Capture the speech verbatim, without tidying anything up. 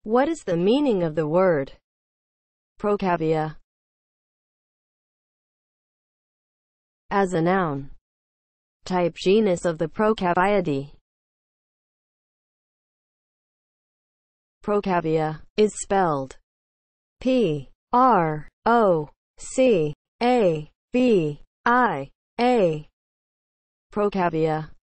What is the meaning of the word Procavia? As a noun. Type genus of the Procaviidae. Procavia is spelled P R O C A V I A. Procavia